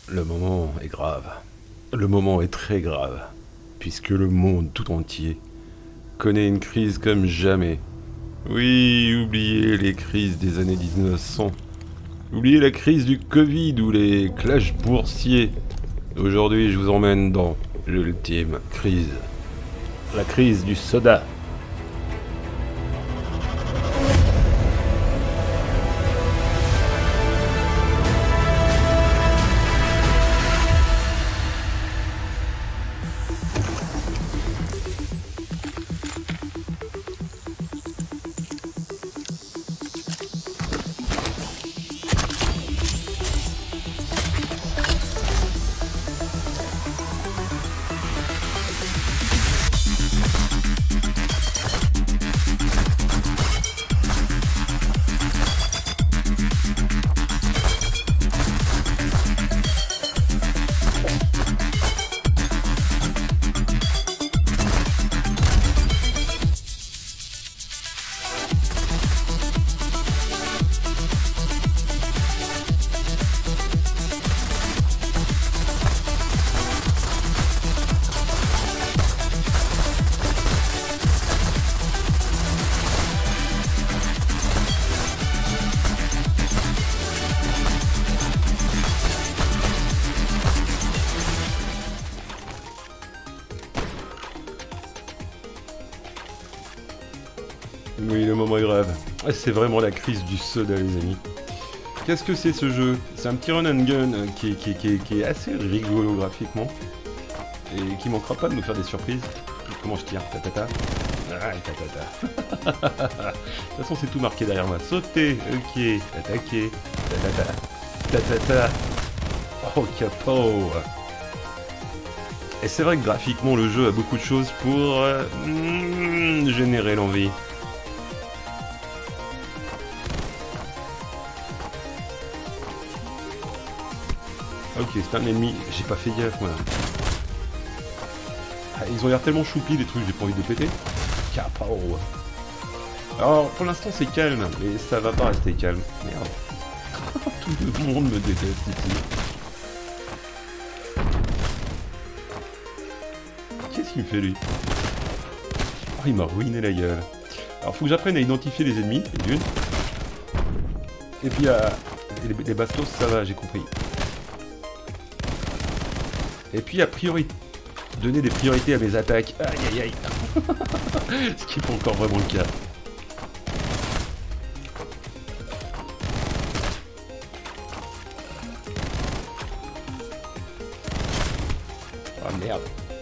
Le moment est grave. Le moment est très grave, puisque le monde tout entier connaît une crise comme jamais. Oui, oubliez les crises des années 1900. Oubliez la crise du Covid ou les clashs boursiers. Aujourd'hui, je vous emmène dans l'ultime crise. La crise du soda. Oui, le moment est grave. C'est vraiment la crise du soda, les amis. Qu'est-ce que c'est ce jeu? C'est un petit run and gun qui est assez rigolo graphiquement. Et qui manquera pas de nous faire des surprises. Comment je tire? Tatata. Ah, tatata. De toute façon, c'est tout marqué derrière moi. Sauter, ok, attaquer, tatata. Tatata. Oh, capot. Et c'est vrai que graphiquement, le jeu a beaucoup de choses pour générer l'envie. Ok, c'est un ennemi, j'ai pas fait gaffe moi. Ah, ils ont l'air tellement choupis les trucs, j'ai pas envie de péter. Capao. Alors pour l'instant c'est calme, mais ça va pas rester calme. Merde. Tout le monde me déteste ici. Qu'est-ce qu'il me fait lui? Oh, il m'a ruiné la gueule. Alors faut que j'apprenne à identifier les ennemis, d'une. Et puis les bastos ça va, j'ai compris. Et puis a priori, donner des priorités à mes attaques. Aïe aïe aïe. Ce qui n'est pas encore vraiment le cas. Ah merde.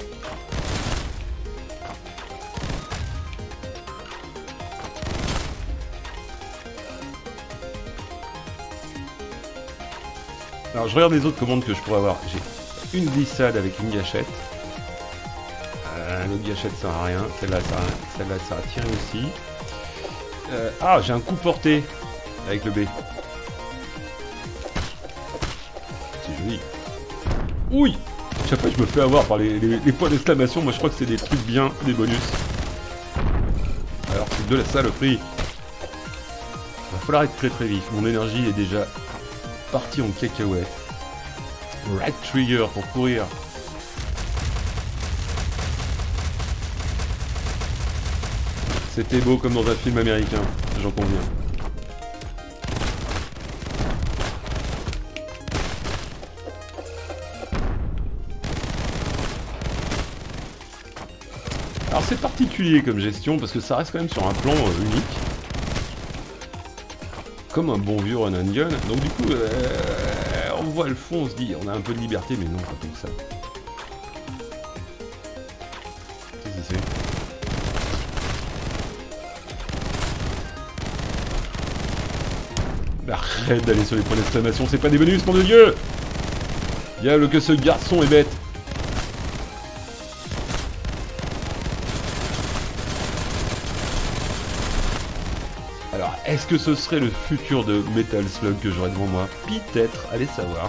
Alors je regarde les autres commandes que je pourrais avoir. J'ai une glissade avec une gâchette. L'autre gâchette sert à rien. Celle-là sert à rien. Celle-là sert à tirer aussi. Ah, j'ai un coup porté avec le B. C'est joli. Oui. Chaque fois je me fais avoir par les points d'exclamation. Moi je crois que c'est des trucs bien, des bonus. Alors c'est de la saloperie. Va falloir être très très vif. Mon énergie est déjà partie en cacahuète. Right trigger pour courir. C'était beau comme dans un film américain, j'en conviens. Alors c'est particulier comme gestion parce que ça reste quand même sur un plan unique. Comme un bon vieux run and gun. Donc du coup, on voit le fond, on se dit on a un peu de liberté, mais non, pas tout ça. Qu'est-ce que c'est? Arrête d'aller sur les points d'exclamation, c'est pas des bonus, mon Dieu! Diable que ce garçon est bête! Alors, est-ce que ce serait le futur de Metal Slug que j'aurais devant moi? Peut-être, allez savoir.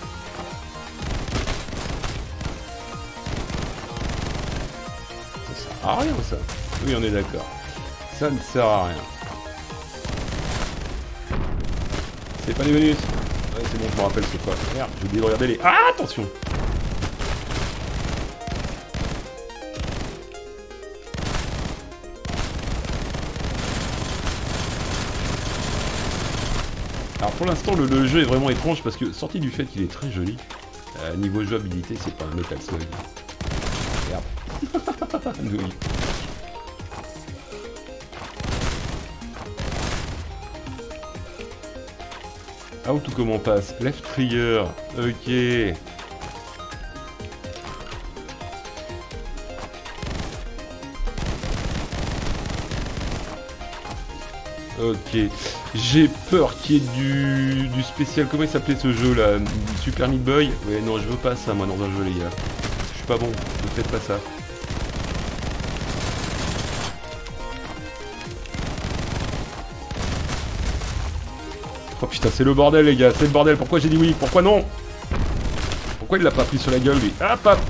C'est ça. à rien ça. Oui, on est d'accord. Ça ne sert à rien. C'est pas des bonus. Ouais, c'est bon, je me rappelle ce fois. Merde, j'ai oublié de regarder les... Ah, attention! Alors pour l'instant, le jeu est vraiment étrange parce que, sorti du fait qu'il est très joli, niveau jouabilité, c'est pas un Metal Slug. Merde. Nouille. Out ou comment on passe? Left trigger. Ok. Ok. J'ai peur qu'il y ait du spécial. Comment il s'appelait ce jeu là? Super Meat Boy? Ouais, non, je veux pas ça moi dans un jeu, les gars. Je suis pas bon. Ne faites pas ça. Oh putain, c'est le bordel, les gars. C'est le bordel. Pourquoi j'ai dit oui? Pourquoi non? Pourquoi il l'a pas pris sur la gueule, lui? Hop, hop.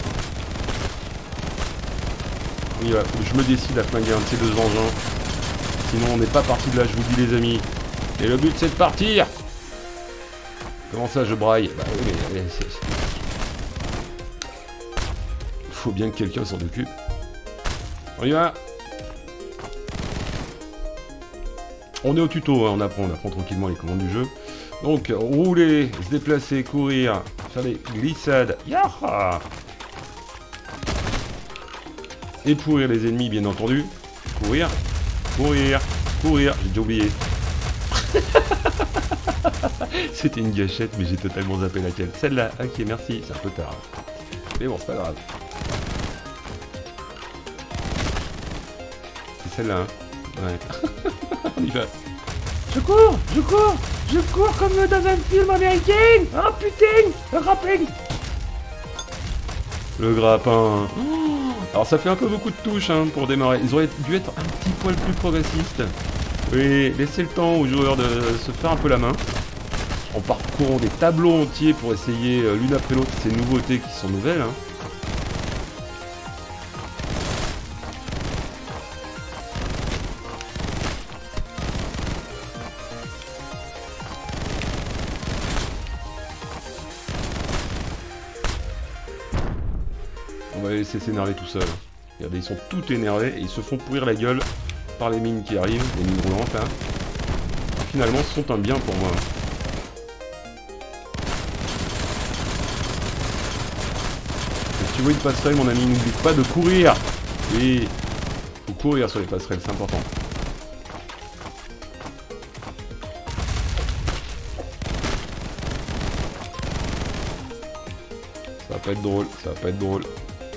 Oui, là, faut que je me décide à flinguer un de ces deux engins. Sinon, on n'est pas parti de là, je vous dis, les amis. Et le but, c'est de partir. Comment ça, je braille? Bah oui, mais... faut bien que quelqu'un s'en occupe. On y va. On est au tuto, hein, on apprend tranquillement les commandes du jeu. Donc, rouler, se déplacer, courir, faire des glissades. Yaha! Et pourrir les ennemis, bien entendu. Courir, courir, courir. J'ai déjà oublié. C'était une gâchette, mais j'ai totalement zappé laquelle. Celle-là, ok, merci, c'est un peu tard. Mais bon, c'est pas grave. C'est celle-là, hein. Ouais. On y va. Je cours comme dans un film américain. Oh putain, le grappin. Le grappin. Alors ça fait un peu beaucoup de touches hein, pour démarrer. Ils auraient dû être un petit poil plus progressistes. Oui, laisser le temps aux joueurs de se faire un peu la main. En parcourant des tableaux entiers pour essayer l'une après l'autre ces nouveautés qui sont nouvelles. Hein. On va les laisser s'énerver tout seul. Regardez, ils sont tout énervés et ils se font pourrir la gueule par les mines qui arrivent, les mines roulantes là. Finalement, ce sont un bien pour moi. Et si tu vois une passerelle, mon ami, n'oublie pas de courir. Oui, faut courir sur les passerelles, c'est important. Ça va pas être drôle, ça va pas être drôle.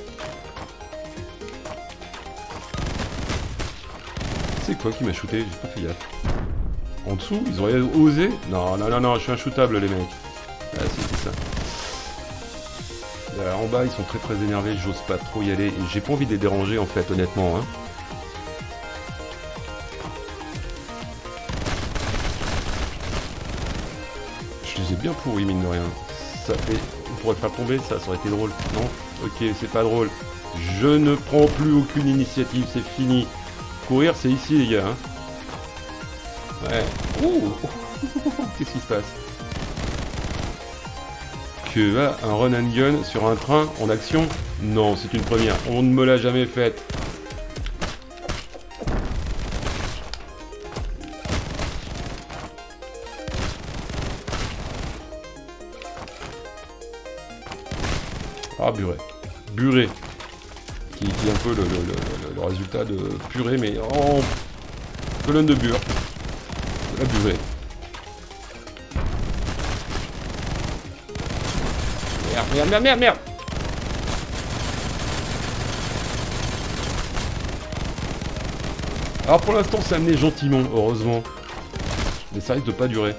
C'est quoi qui m'a shooté? J'ai pas fait gaffe. En dessous, ils auraient osé? Non, non, non, non, je suis inshootable les mecs. Ah si, c'est ça. Là, en bas, ils sont très très énervés, j'ose pas trop y aller. Et j'ai pas envie de les déranger en fait, honnêtement. Hein. Je les ai bien pourris, mine de rien. Ça fait... On pourrait faire tomber ça, ça aurait été drôle. Non? Ok, c'est pas drôle. Je ne prends plus aucune initiative, c'est fini. Courir, c'est ici, les gars. Hein. Ouais. Ouh. Qu'est-ce qui se passe? Que va un run and gun sur un train en action? Non, c'est une première. On ne me l'a jamais faite. Ah, Buré. Buré. Qui est un peu le résultat de purée, mais en colonne de bure. La Buré. Merde, merde, merde, merde, merde. Alors pour l'instant, c'est amené gentiment, heureusement. Mais ça risque de pas durer.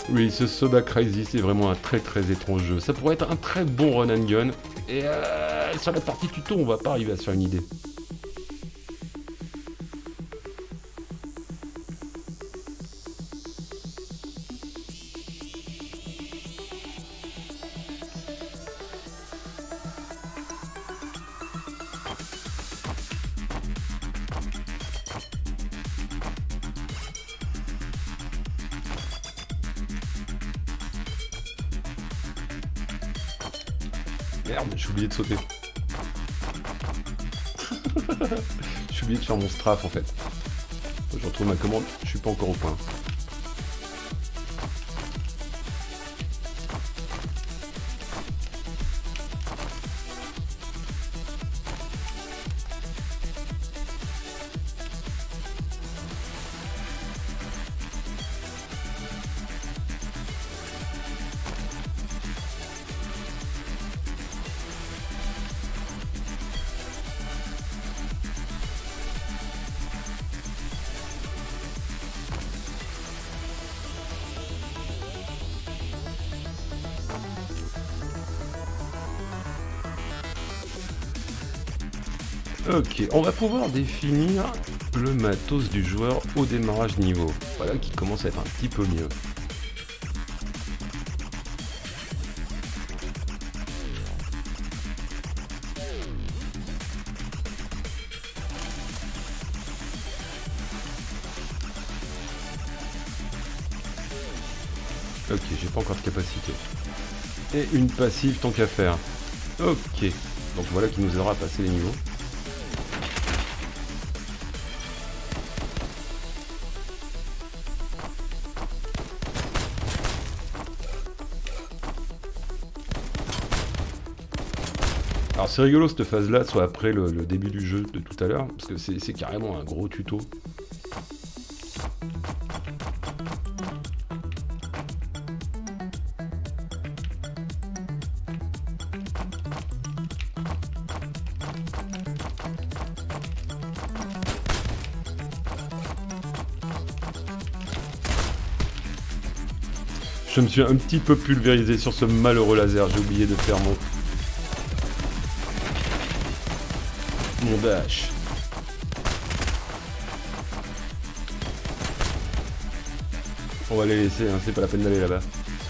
Oui, ce Soda Crazy, c'est vraiment un très très étrange jeu. Ça pourrait être un très bon run and gun. Et sur la partie tuto, on va pas arriver à se faire une idée. Merde, j'ai oublié de sauter. J'ai oublié de faire mon strafe en fait. Je retrouve ma commande, je suis pas encore au point. Ok, on va pouvoir définir le matos du joueur au démarrage niveau. Voilà qui commence à être un petit peu mieux. Ok, j'ai pas encore de capacité. Et une passive tant qu'à faire. Ok, donc voilà qui nous aidera à passer les niveaux. Alors c'est rigolo cette phase là, soit après le début du jeu de tout à l'heure, parce que c'est carrément un gros tuto. Je me suis un petit peu pulvérisé sur ce malheureux laser, j'ai oublié de faire mon dash. On va les laisser, hein, c'est pas la peine d'aller là-bas.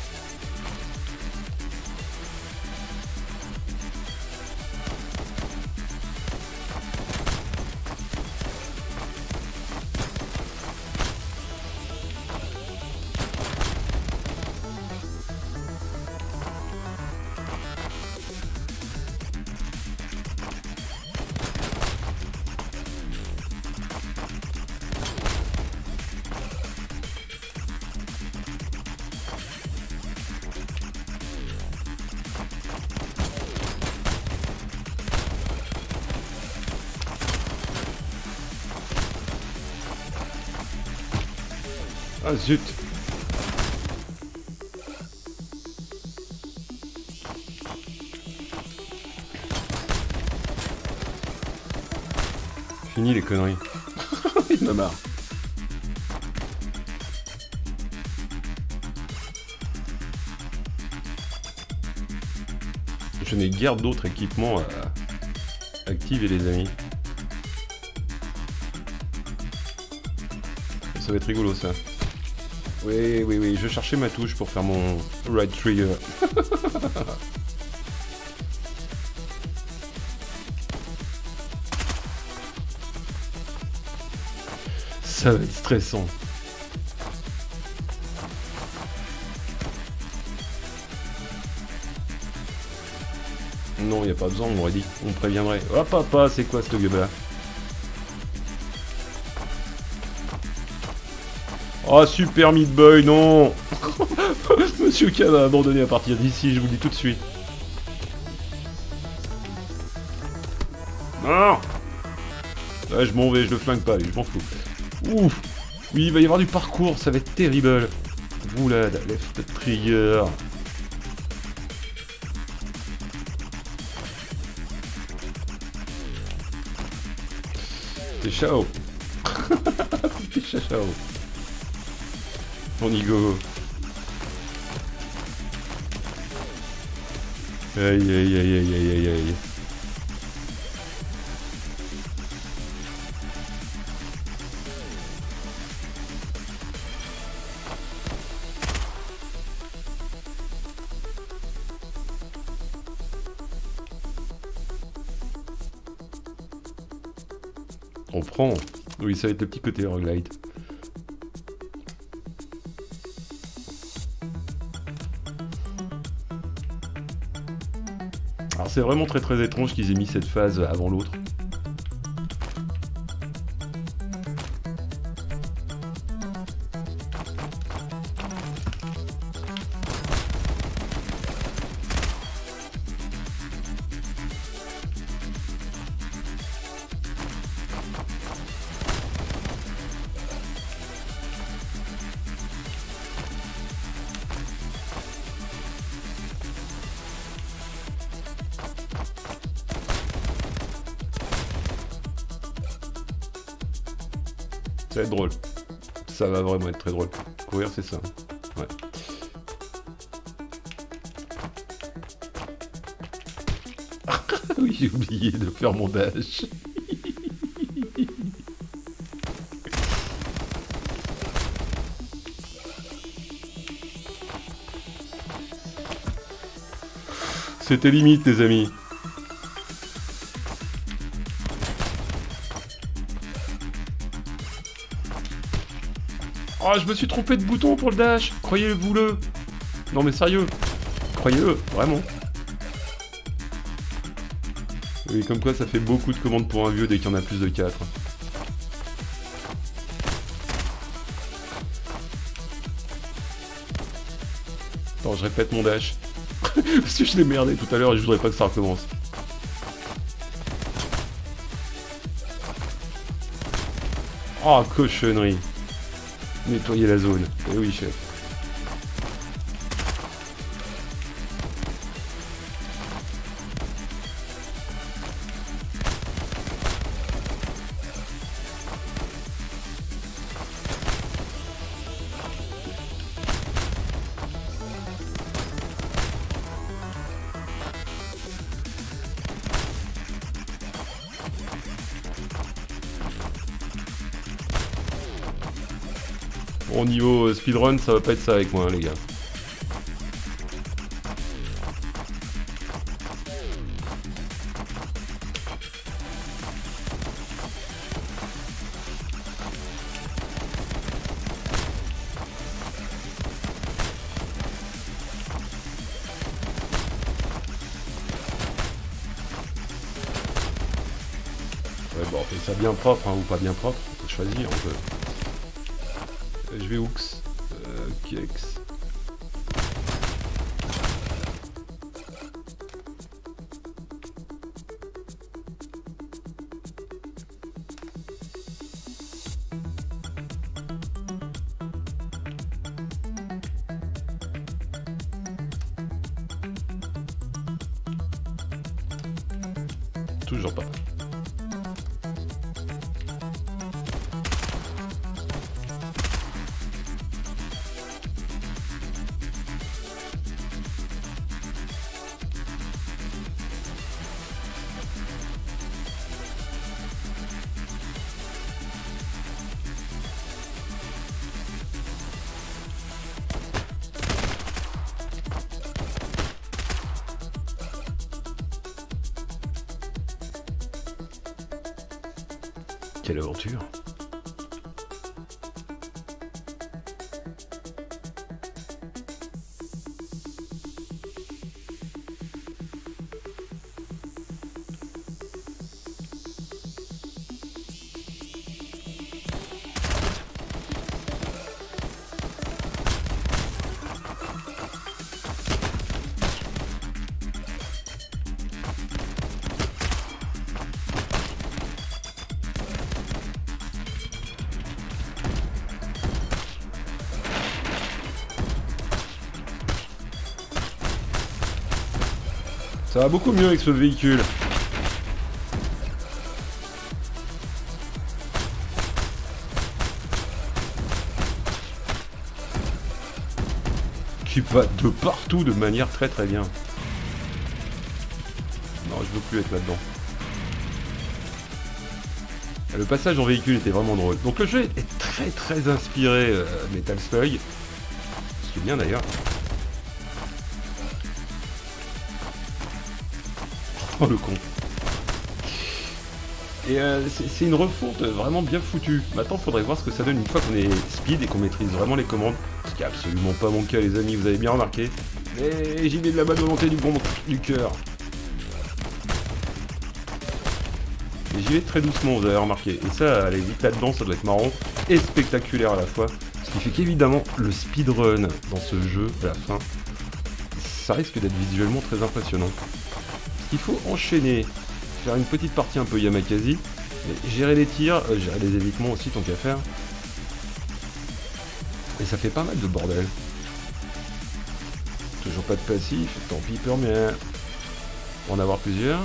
Ah zut! Fini les conneries. Il me marre. Je n'ai guère d'autres équipements à activer les amis. Ça va être rigolo ça. Oui, je cherchais ma touche pour faire mon right trigger. Ça va être stressant. Non, il n'y a pas besoin, on m'aurait dit. On préviendrait. Oh papa, c'est quoi ce gueule là? Oh super Meat Boy, non. Monsieur K va abandonner à partir d'ici, je vous le dis tout de suite. Non. Ouais, je m'en vais, je le flingue pas, lui, je m'en fous. Ouf. Oui, il va y avoir du parcours, ça va être terrible. Roulade, left trigger. C'est chaud. C'est chaud. On y go. Aïe aïe aïe aïe aïe aïe aïe. On prend. Oui, ça va être le petit côté roguelite. Alors c'est vraiment très très étrange qu'ils aient mis cette phase avant l'autre. Ça va être drôle. Ça va vraiment être très drôle. Courir, c'est ça. Ouais. Oui, j'ai oublié de faire mon dash. C'était limite, les amis. Oh, je me suis trompé de bouton pour le dash. Croyez-vous-le. Non mais sérieux. Croyez-le, vraiment. Oui, comme quoi ça fait beaucoup de commandes pour un vieux dès qu'il y en a plus de 4. Attends, je répète mon dash. Parce que je l'ai merdé tout à l'heure et je voudrais pas que ça recommence. Oh, cochonnerie. Nettoyer la zone. Eh oui, chef. Bon, niveau speedrun, ça va pas être ça avec moi, hein, les gars. Ouais, bon, on fait ça bien propre, hein, ou pas bien propre, on peut choisir, on peut... Je vais Hooks. Kex. Toujours pas. Quelle aventure! Ça va beaucoup mieux avec ce véhicule. Qui va de partout de manière très très bien. veux plus être là-dedans. Le passage en véhicule était vraiment drôle. Donc le jeu est très très inspiré Metal Slug. Ce qui est bien d'ailleurs. Oh le con. Et c'est une refonte vraiment bien foutue. Maintenant, faudrait voir ce que ça donne une fois qu'on est speed et qu'on maîtrise vraiment les commandes. Ce qui est absolument pas mon cas, les amis, vous avez bien remarqué. Mais j'y vais de la bonne volonté du cœur. Et j'y vais très doucement, vous avez remarqué. Et ça, aller vite là-dedans, ça doit être marrant et spectaculaire à la fois. Ce qui fait qu'évidemment, le speedrun dans ce jeu, à la fin, ça risque d'être visuellement très impressionnant. Il faut enchaîner, faire une petite partie un peu Yamakasi, mais gérer les tirs, gérer les évitements aussi, tant qu'à faire. Et ça fait pas mal de bordel. Toujours pas de passif, tant pis pour bien. En avoir plusieurs.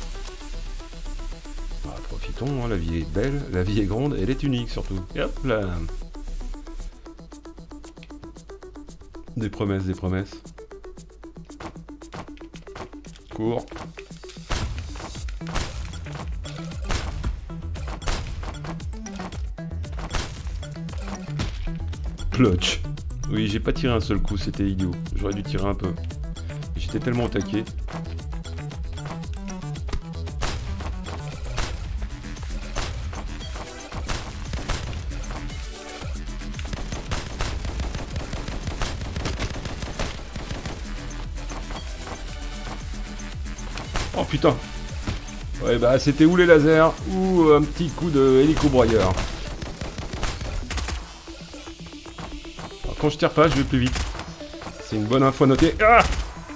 Ah, profitons, hein, la vie est belle, la vie est grande, elle est unique surtout. Et hop là. Des promesses, des promesses. Cours. Clutch. Oui, j'ai pas tiré un seul coup, c'était idiot. J'aurais dû tirer un peu. J'étais tellement au taquet. Oh putain. Ouais bah c'était ou les lasers ou un petit coup de hélico-broyeur. Alors, quand je tire pas, je vais plus vite. C'est une bonne info à noter. Ah,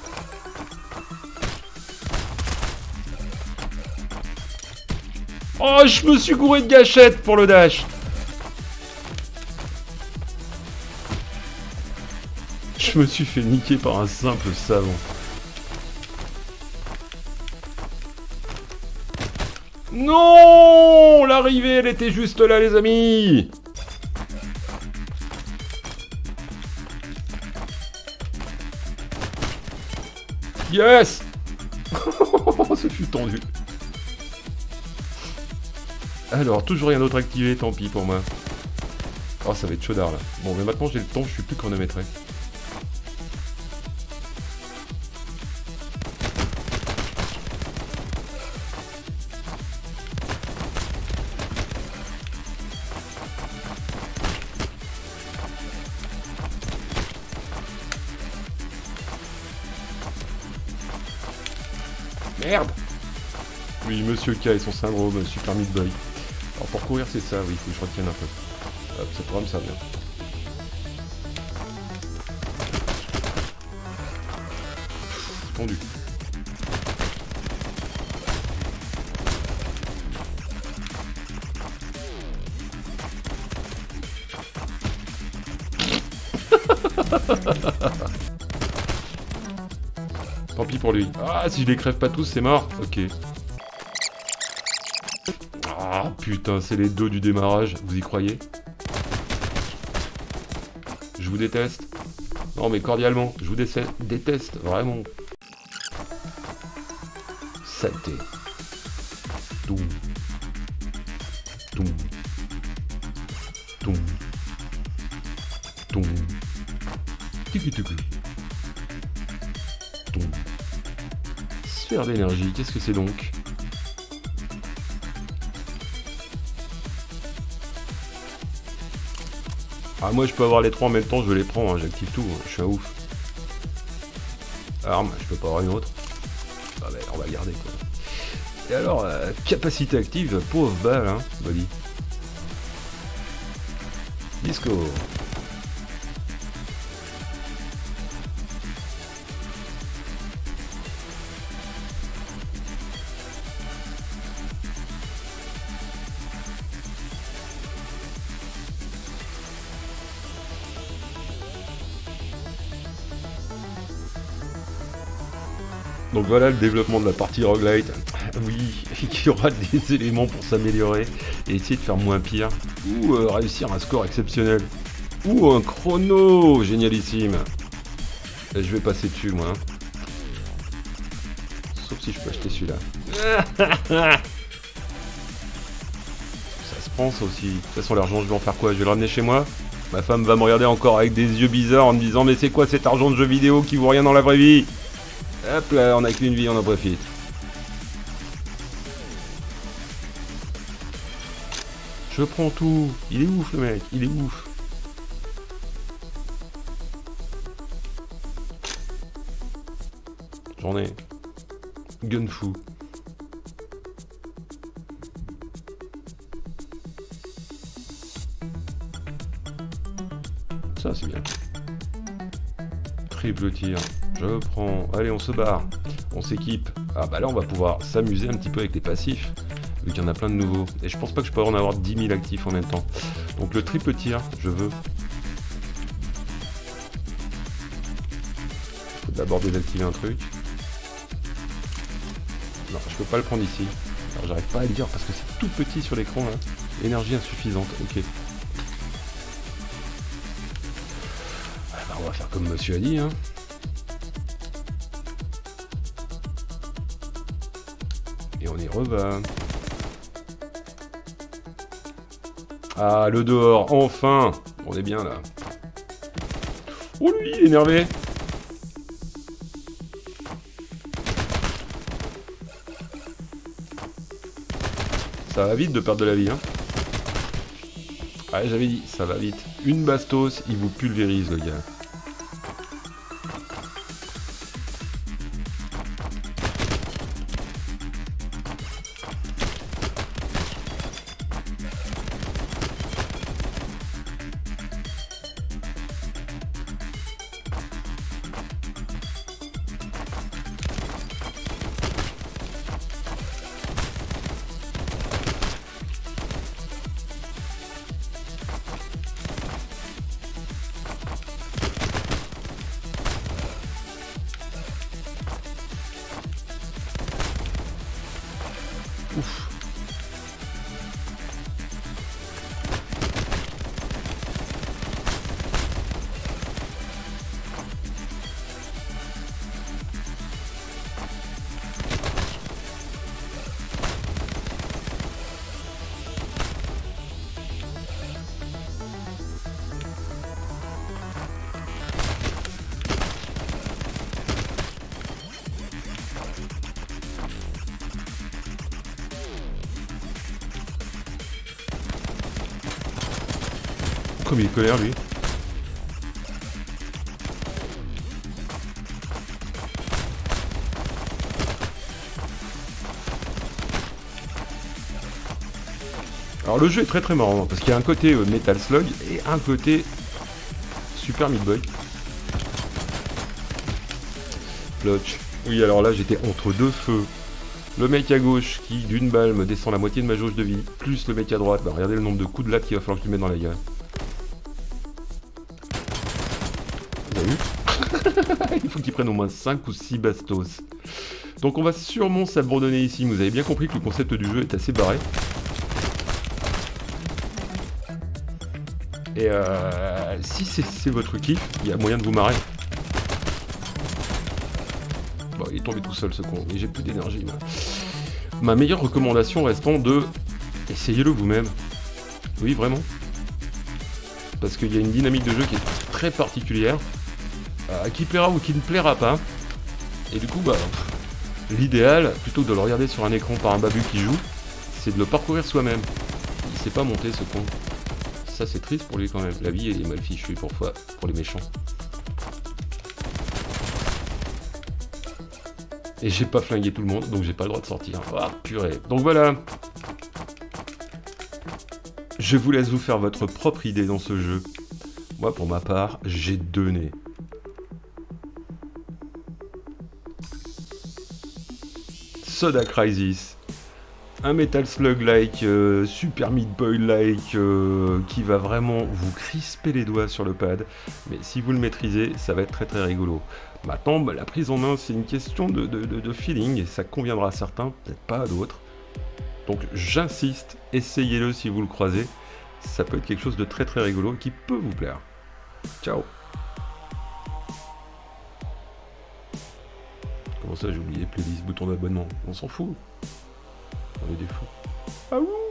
oh, je me suis gouré de gâchettes pour le dash. Je me suis fait niquer par un simple savant. Non, l'arrivée, elle était juste là, les amis. Yes. Ce fut tendu. Alors, toujours rien d'autre activé, tant pis pour moi. Oh, ça va être chaudard, là. Bon, mais maintenant, j'ai le temps, je suis plus chronométré. Merde. Oui, Monsieur K et son syndrome Super Meat Boy. Alors pour courir c'est ça, oui, il faut que je retienne un peu. Hop, ça pourra me servir. Tendu. Tant pis pour lui. Ah, si je les crève pas tous, c'est mort. Ok. Ah, putain, c'est les deux du démarrage. Vous y croyez? Je vous déteste. Non, mais cordialement. Je vous déteste, vraiment. Saleté. Toum. Toum. Toum. Toum. Tiki-tiki. Toum. Sphère d'énergie, qu'est-ce que c'est donc? Ah, moi je peux avoir les trois en même temps, je les prends, hein, j'active tout, hein, je suis un ouf. Arme, je peux pas avoir une autre. Ah bah on va garder quoi. Et alors, capacité active, pauvre balle, hein, body. Disco. Donc voilà le développement de la partie roguelite. Oui, il y aura des éléments pour s'améliorer et essayer de faire moins pire. Ou réussir un score exceptionnel. Ou un chrono génialissime. Et je vais passer dessus moi. Sauf Sauf si je peux acheter celui-là. Ça se prend ça aussi. De toute façon l'argent je vais en faire quoi? Je vais le ramener chez moi. Ma femme va me regarder encore avec des yeux bizarres en me disant mais c'est quoi cet argent de jeu vidéo qui vaut rien dans la vraie vie? Hop là, on a qu'une vie, on en profite. Je prends tout. Il est ouf le mec, il est ouf. J'en ai. Gunfu. Ça c'est bien. Triple tir. Je prends. Allez, on se barre. On s'équipe. Ah bah là on va pouvoir s'amuser un petit peu avec les passifs. Vu qu'il y en a plein de nouveaux. Et je pense pas que je peux en avoir 10 000 actifs en même temps. Donc le triple tir, je veux. Faut d'abord désactiver un truc. Non, je peux pas le prendre ici. Alors j'arrive pas à le dire parce que c'est tout petit sur l'écran là. Énergie insuffisante, ok. Alors, on va faire comme monsieur a dit, hein. Et on y reva. Ah, le dehors, enfin. On est bien là. Oh lui, il est énervé. Ça va vite de perdre de la vie, hein. Ouais, j'avais dit, ça va vite. Une bastos, il vous pulvérise, le gars. Ouf. Comme il est colère lui. Alors le jeu est très marrant parce qu'il y a un côté Metal Slug et un côté Super Meat Boy. Plotch. Oui, alors là j'étais entre deux feux. Le mec à gauche qui d'une balle me descend la moitié de ma jauge de vie, plus le mec à droite, bah regardez le nombre de coups de latte qu'il va falloir que je lui mette dans la gueule. Vous avez vu? Il faut qu'il prenne au moins 5 ou 6 bastos. Donc on va sûrement s'abandonner ici. Vous avez bien compris que le concept du jeu est assez barré. Et si c'est votre kiff, il y a moyen de vous marrer. Bon, il est tombé tout seul ce con, mais j'ai plus d'énergie. Ma meilleure recommandation restant de... Essayez-le vous-même. Oui, vraiment. Parce qu'il y a une dynamique de jeu qui est très particulière. Qui plaira ou qui ne plaira pas. Et du coup, bah, l'idéal, plutôt que de le regarder sur un écran par un babu qui joue, c'est de le parcourir soi-même. Il sait pas monter ce con. Ça c'est triste pour lui quand même. La vie est mal fichue pour les méchants. Et j'ai pas flingué tout le monde, donc j'ai pas le droit de sortir. Ah purée. Donc voilà. Je vous laisse vous faire votre propre idée dans ce jeu. Moi pour ma part, j'ai donné. Soda Crisis. Un Metal Slug-like, Super Meat Boy-like, qui va vraiment vous crisper les doigts sur le pad. Mais si vous le maîtrisez, ça va être très rigolo. Maintenant, bah, la prise en main, c'est une question de feeling, et ça conviendra à certains, peut-être pas à d'autres. Donc j'insiste, essayez-le si vous le croisez. Ça peut être quelque chose de très rigolo, qui peut vous plaire. Ciao. Comment ça, j'ai oublié playlist, bouton d'abonnement? On s'en fout. On est des fous. Ah ouh.